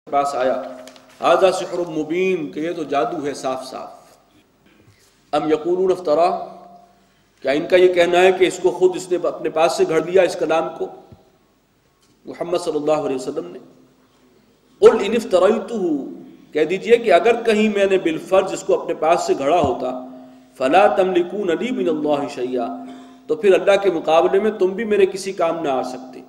پاس آیا ھذا سحر مبین کہ یہ تو جادو ہے صاف صاف۔ ام یقولون افترا، کیا ان کا یہ کہنا ہے کہ اس کو خود اس نے اپنے پاس سے گھڑ لیا اس کلام کو محمد صلی اللہ علیہ وسلم نے؟ قل ان افتریتہ، کہہ دیجئے کہ اگر کہیں میں نے بالفرض اس کو اپنے پاس سے گھڑا ہوتا فلا تملکون لی من اللہ شیئا، تو پھر اللہ کے مقابلے میں تم بھی میرے کسی کام نہ آ سکتے۔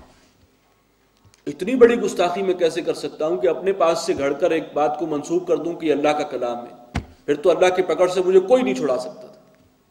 اتنی بڑی گستاخی میں کیسے کر سکتا ہوں کہ اپنے پاس سے گھڑ کر ایک بات کو منسوب کر دوں کہ یہ اللہ کا کلام ہے؟ پھر تو اللہ کی پکڑ سے مجھے کوئی نہیں چھڑا سکتا تھا۔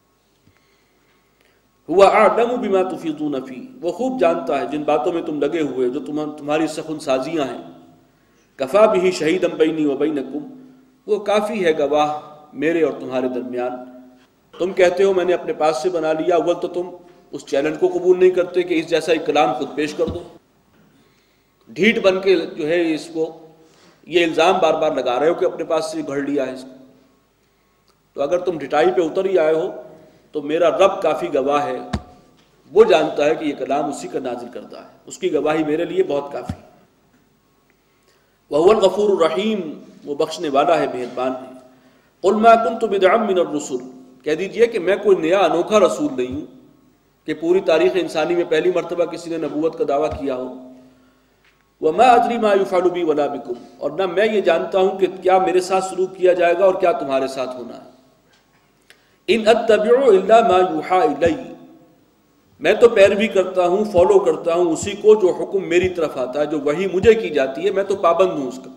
هو اعلم بما تفیضون فیہ، وہ خوب جانتا ہے جن باتوں میں تم لگے ہوئے جو تمہاری سخن سازیاں ہیں۔ کفا بہ شہیدا بینی و بینکم، وہ کافی ہے گواہ میرے اور تمہارے درمیان۔ تم کہتے ہو میں نے اپنے پاس سے بنا لیا، اول تو تم اس چیلنج کو قبول نہیں کرتے کہ اس جیسا ایک کلام خود پیش کر دو، ڈھیٹ بن کے جو ہے اس کو یہ الزام بار بار لگا رہے ہو کہ اپنے پاس سے گھڑ لیا ہے اس کو۔ تو اگر تم ڈٹائی پہ اتر ہی آئے ہو تو میرا رب کافی گواہ ہے، وہ جانتا ہے کہ یہ کلام اسی کا نازل کردہ ہے، اس کی گواہی میرے لیے بہت کافی ہے۔ وَهُوَ الْغَفُورُ الرَّحِيمُ، وہ بخشنے والا ہے، مہربان ہے۔ قُلْ مَا كُنْتُ بِدْعًا مِنَ الرُّسُلِ، کہہ دیجئے کہ میں کوئی نیا انوکھا رسول نہیں ہوں کہ پوری تاریخ انسانی میں پہلی مرتبہ کسی نے نبوت کا دعویٰ کیا ہو۔ وَمَا أَدْرِي مَا يُفْعَلُ بِي وَلَا بِكُمْ، اور نہ میں یہ جانتا ہوں کہ کیا میرے ساتھ سلوک کیا جائے گا اور کیا تمہارے ساتھ ہونا ہے۔ إِنْ أَتَّبِعُ إِلَّا مَا يُوحَىٰ إِلَيَّ، میں تو پیروی کرتا ہوں، فالو کرتا ہوں اسی کو جو حکم میری طرف آتا ہے، جو وحی مجھے کی جاتی ہے، میں تو پابند ہوں اس کا۔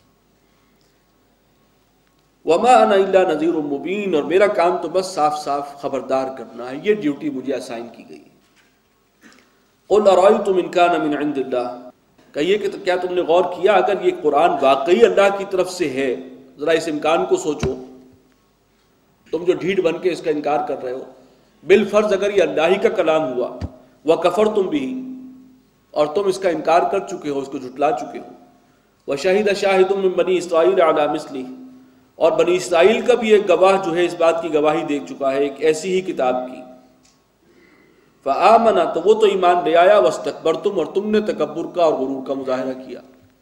وَمَا أَنَا إِلَّا نَذِيرٌ مُبِينٌ، اور میرا کام تو بس صاف صاف خبردار کرنا ہے، یہ ڈیوٹی مجھے اسائن کی گئی ہے۔ قُلْ أَرَأَيْتُمْ إِنْ كَانَ مِنْ عِنْدِ اللَّهِ، کہیے کہ کیا تم نے غور کیا اگر یہ قرآن واقعی اللہ کی طرف سے ہے، ذرا اس امکان کو سوچو، تم جو ڈھیٹ بن کے اس کا انکار کر رہے ہو، بالفرض اگر یہ اللہ ہی کا کلام ہوا، وَكَفَرْتُمْ بِهِ، اور تم اس کا انکار کر چکے ہو، اس کو جھٹلا چکے ہو، وَشَهِدَ شَاهِدٌ مِّن بَنِي إِسْرَائِيلَ عَلَىٰ مِثْلِهِ، اور بنی اسرائیل کا بھی ایک گواہ جو ہے اس بات کی گواہی دے چکا ہے ایک ایسی ہی کتاب کی، فَآمَنَ، تو وہ تو ایمان لے آیا، وَاسْتَكْبَرْتُمْ، اور تم نے تکبر کا اور غرور کا مظاہرہ کیا۔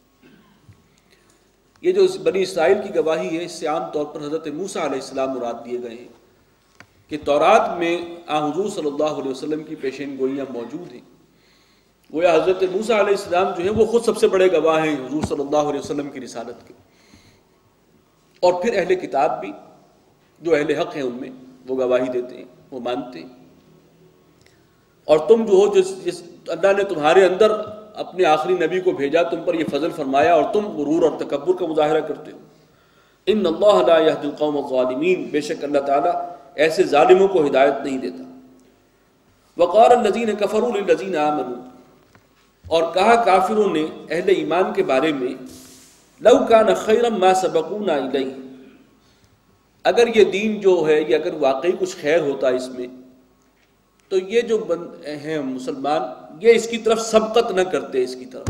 یہ جو بنی اسرائیل کی گواہی ہے، اس سے عام طور پر حضرت موسیٰ علیہ السلام مراد دیے گئے ہیں کہ تورات میں حضور صلی اللہ علیہ وسلم کی پیشین گوئیاں موجود ہیں۔ گویا حضرت موسیٰ علیہ السلام جو ہیں وہ خود سب سے بڑے گواہ ہیں حضور صلی اللہ علیہ وسلم کی رسالت کے، اور پھر اہل کتاب بھی جو اہل حق ہیں ان میں وہ گواہی دیتے ہیں، وہ مانتے ہیں۔ اور تم جو ہو جس اللہ نے تمہارے اندر اپنے آخری نبی کو بھیجا، تم پر یہ فضل فرمایا، اور تم غرور اور تکبر کا مظاہرہ کرتے ہو۔ ان اللہ لا یہدی القوم الظالمین، بے شک اللہ تعالیٰ ایسے ظالموں کو ہدایت نہیں دیتا۔ وقال الذین کفروا للذین آمنوا، اور کہا کافروں نے اہل ایمان کے بارے میں، لو کان خیرا ما سبقونا الیہ، اگر یہ دین جو ہے یہ اگر واقعی کچھ خیر ہوتا اس میں تو یہ جو ہیں مسلمان یہ اس کی طرف سبقت نہ کرتے، اس کی طرف۔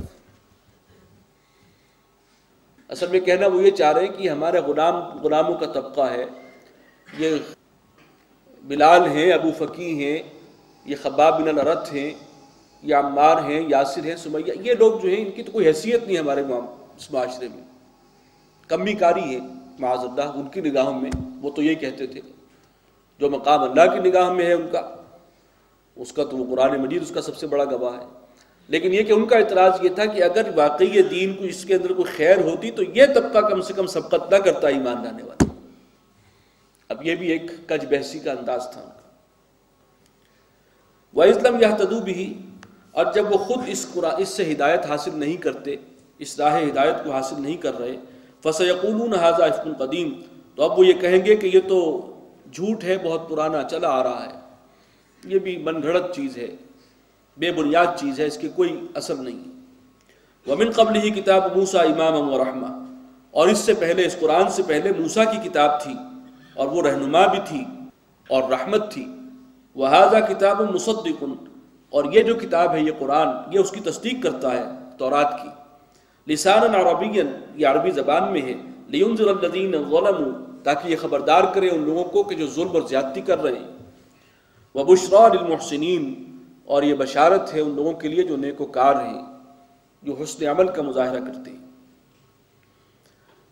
اصل میں کہنا وہ یہ چاہ رہے ہیں کہ ہمارے غلاموں کا طبقہ ہے، یہ بلال ہیں، ابو فقی ہیں، یہ خباب بن الارت ہیں، یہ عمار ہیں، یاسر ہیں، سمیہ، یہ لوگ جو ہیں ان کی تو کوئی حیثیت نہیں ہمارے اس معاشرے میں، کمی کاری ہے معاذ اللہ ان کی نگاہوں میں۔ وہ تو یہی کہتے تھے جو مقام اللہ کی نگاہ میں ہے ان کا، اس کا تو وہ قرآن مجید اس کا سب سے بڑا گواہ ہے۔ لیکن یہ کہ ان کا اعتراض یہ تھا کہ اگر واقعی یہ دین کو اس کے اندر کوئی خیر ہوتی تو یہ طبقہ کم سے کم سبقت نہ کرتا ایمان لانے والا۔ اب یہ بھی ایک کج بحثی کا انداز تھا ان کا۔ وَإِذْ لَمْ يَهْتَدُوا بِهِ، اور جب وہ خود اس سے ہدایت حاصل نہیں کرتے، اس راہ ہدایت کو حاصل نہیں کر رہے، فَسَيَقُولُونَ هَذَا إِفْكٌ قَدِيمٌ، تو اب وہ یہ کہیں گے کہ یہ تو جھوٹ ہے، بہت پرانا چلا آ رہا ہے، یہ بھی من گھڑت چیز ہے، بے بنیاد چیز ہے، اس کے کوئی اثر نہیں ہے۔ وَمِن قَبْلِهِ كِتَابُ مُوسَىٰ إِمَامًا وَرَحْمَةً، اور اس سے پہلے، اس قرآن سے پہلے موسیٰ کی کتاب تھی اور وہ رہنما بھی تھی اور رحمت تھی۔ وَهَذَا كِتَابٌ مُصَدِّقٌ، اور یہ جو کتاب ہے یہ قرآن یہ اس کی تصدیق کرتا ہے تورات کی۔ لسانًا عربیًا، یہ عربی زبان میں ہے۔ لِيُنذِرَ الَّذِينَ ظَلَمُوا، تاکہ یہ خبردار کرے ان لوگوں کو کہ جو ظلم اور زیادتی کر رہے ہیں۔ وَبُشْرَىٰ لِلْمُحْسِنِينَ، اور یہ بشارت ہے ان لوگوں کے لیے جو نیکوکار ہیں، جو حسن عمل کا مظاہرہ کرتے ہیں۔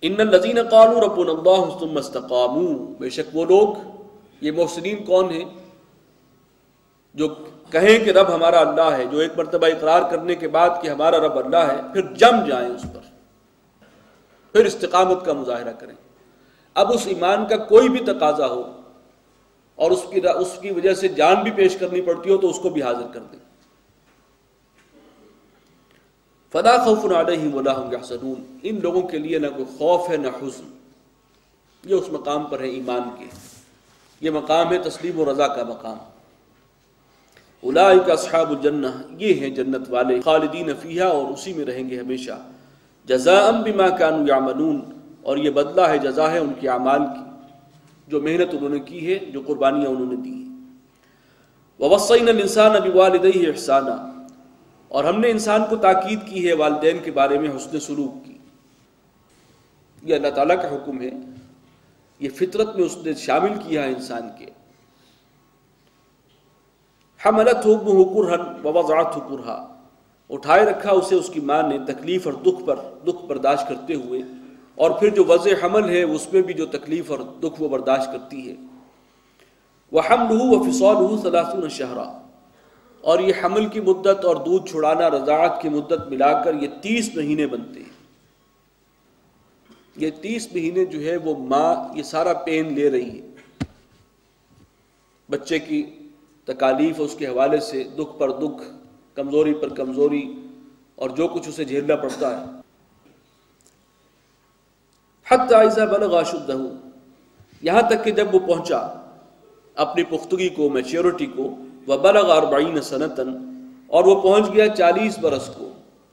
ان الذین قالوا ربنا اللہ ثم استقاموا، بے شک وہ لوگ، یہ محسنین کون ہیں جو کہیں کہ رب ہمارا اللہ ہے، جو ایک مرتبہ اقرار کرنے کے بعد کہ ہمارا رب اللہ ہے پھر جم جائیں اس پر، پھر استقامت کا مظاہرہ کریں۔ اب اس ایمان کا کوئی بھی تقاضا ہو اور اس کی وجہ سے جان بھی پیش کرنی پڑتی ہو تو اس کو بھی حاضر کر دیں۔ فلا خوف علیہم ولا هم یحزنون، ان لوگوں کے لیے نہ کوئی خوف ہے نہ حزن، یہ اس مقام پر ہے ایمان کے، یہ مقام ہے تسلیم و رضا کا مقام۔ اولئک اصحاب الجنہ، یہ ہیں جنت والے، خالدین فیہا، اور اسی میں رہیں گے ہمیشہ، جزاء بما كانوا یعملون، اور یہ بدلہ ہے، جزا ہے ان کے اعمال کی، جو محنت انہوں نے کی ہے، جو قربانیاں انہوں نے دی ہیں۔ ووصینا الانسان بوالدیہ احسانا، اور ہم نے انسان کو تاکید کی ہے والدین کے بارے میں حسن سلوک کی۔ یہ اللہ تعالیٰ کا حکم ہے، یہ فطرت میں اس نے شامل کیا ہے انسان کے۔ حملتہ امہ کرہا ووضعتہ کرہا، اٹھائے رکھا اسے اس کی ماں نے تکلیف اور دکھ برداشت کرتے ہوئے، اور پھر جو وضع حمل ہے اس میں بھی جو تکلیف اور دکھ وہ برداشت کرتی ہے۔ وحملہ وفصالہ 30 شہرا، اور یہ حمل کی مدت اور دودھ چھڑانا رضاعت کی مدت ملا کر یہ 30 مہینے بنتے ہیں۔ یہ 30 مہینے جو ہے وہ ماں یہ سارا پین لے رہی ہے، بچے کی تکالیف اس کے حوالے سے، دکھ پر دکھ، کمزوری پر کمزوری، اور جو کچھ اسے جھیلنا پڑتا ہے۔ حتی اذا بلغ اشدہ، یہاں تک کہ جب وہ پہنچا اپنی پختگی کو، میچیورٹی کو، وبلغ 40 سنۃ، اور وہ پہنچ گیا 40 برس کو۔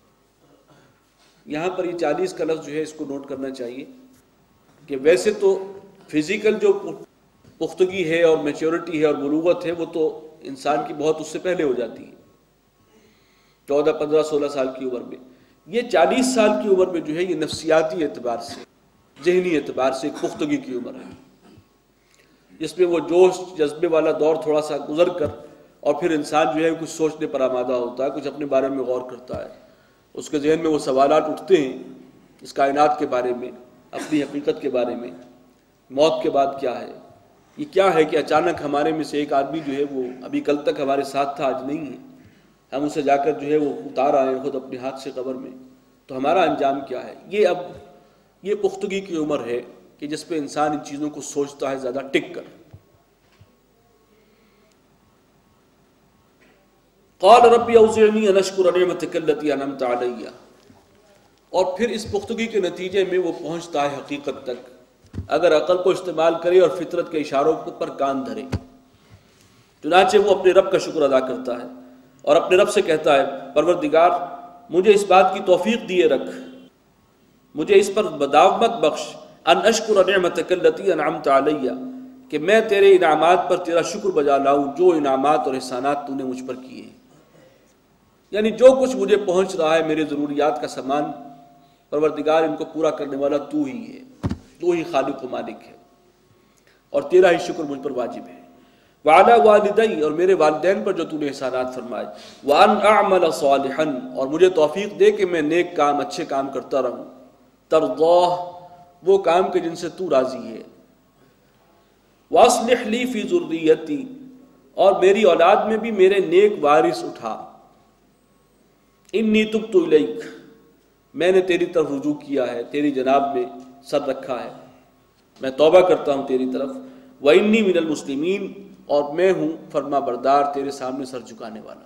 یہاں پر یہ 40 کا لفظ جو ہے اس کو نوٹ کرنا چاہیے کہ ویسے تو فزیکل جو پختگی ہے اور میچیورٹی ہے اور بلوغت ہے وہ تو انسان کی بہت اس سے پہلے ہو جاتی ہے، 14 15 16 سال کی عمر میں۔ یہ 40 سال کی عمر میں جو ہے یہ نفسیاتی اعتبار سے، ذہنی اعتبار سے ایک پختگی کی عمر ہے، جس میں وہ جوش جذبے والا دور تھوڑا سا گزر کر اور پھر انسان جو ہے کچھ سوچنے پر آمادہ ہوتا ہے، کچھ اپنے بارے میں غور کرتا ہے، اس کے ذہن میں وہ سوالات اٹھتے ہیں اس کائنات کے بارے میں، اپنی حقیقت کے بارے میں، موت کے بعد کیا ہے، یہ کیا ہے کہ اچانک ہمارے میں سے ایک آدمی جو ہے وہ ابھی کل تک ہمارے ساتھ تھا، آج نہیں ہے، ہم اسے جا کر جو ہے وہ اتار آئے خود اپنے ہاتھ سے قبر میں، تو ہمارا انجام کیا ہے۔ یہ پختگی کی عمر ہے کہ جس پہ انسان ان چیزوں کو سوچتا ہے زیادہ ٹک کر۔ قال ربی اوزعنی ان اشکر نعمتک التی انعمت علی، اور پھر اس پختگی کے نتیجے میں وہ پہنچتا ہے حقیقت تک اگر عقل کو استعمال کرے اور فطرت کے اشاروں پر کان دھرے۔ چنانچہ وہ اپنے رب کا شکر ادا کرتا ہے اور اپنے رب سے کہتا ہے، پروردگار مجھے اس بات کی توفیق دیے رکھ، مجھے اس پر مداومت بخش، ان اشکر نعمتک التی انعمت علی، کہ میں تیرے انعامات پر تیرا شکر بجا لاؤں، جو انعامات اور احسانات تو نے مجھ پر کیے ہیں، یعنی جو کچھ مجھے پہنچ رہا ہے میرے ضروریات کا سامان، پروردگار ان کو پورا کرنے والا تو ہی ہے، تو ہی خالق و مالک ہے، اور تیرا ہی شکر مجھ پر واجب ہے۔ وعلی والدی، اور میرے والدین پر جو تو نے احسانات فرمائے، وان اعمل صالحا، اور مجھے توفیق دے کہ میں نیک کام، اچھے کام کرتا رہوں، ترضاہ، وہ کام کے جن سے تو راضی ہے، واصلح لی فی ذریتی، اور میری اولاد میں بھی میرے نیک وارث اٹھا، انی تبت الیک، میں نے تیری طرف رجوع کیا ہے، تیری جناب میں سر رکھا ہے، میں توبہ کرتا ہوں تیری طرف، وانی من المسلمین، اور میں ہوں فرما بردار، تیرے سامنے سر جھکانے والا۔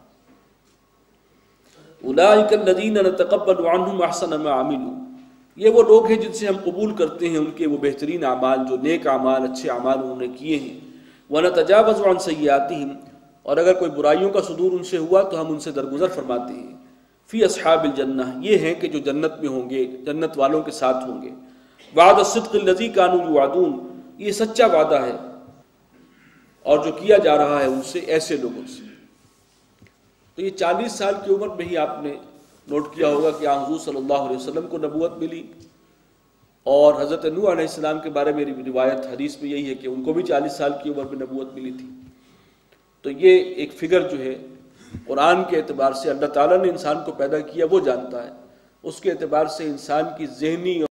اولئک الذین نتقبل عنہم احسن ما عملوا، یہ وہ لوگ ہیں جن سے ہم قبول کرتے ہیں ان کے وہ بہترین اعمال، جو نیک اعمال، اچھے اعمال انہوں نے کیے ہیں، ونتجاوز عن سیئاتہم، اور اگر کوئی برائیوں کا صدور ان سے ہوا تو ہم ان سے درگزر فرماتے ہیں، فی اصحاب الجنہ، یہ ہیں کہ جو جنت میں ہوں گے، جنت والوں کے ساتھ ہوں گے، وعد الصدق الذی کانوا یوعدون، یہ سچا وعدہ ہے اور جو کیا جا رہا ہے ان سے، ایسے لوگوں سے۔ تو یہ 40 سال کی عمر میں ہی آپ نے نوٹ کیا ہوگا کہ حضور صلی اللہ علیہ وسلم کو نبوت ملی، اور حضرت نوح علیہ السلام کے بارے میں روایت حدیث میں یہی ہے کہ ان کو بھی 40 سال کی عمر میں نبوت ملی تھی۔ تو یہ ایک فگر جو ہے قرآن کے اعتبار سے اللہ تعالیٰ نے انسان کو پیدا کیا وہ جانتا ہے، اس کے اعتبار سے انسان کی ذہنی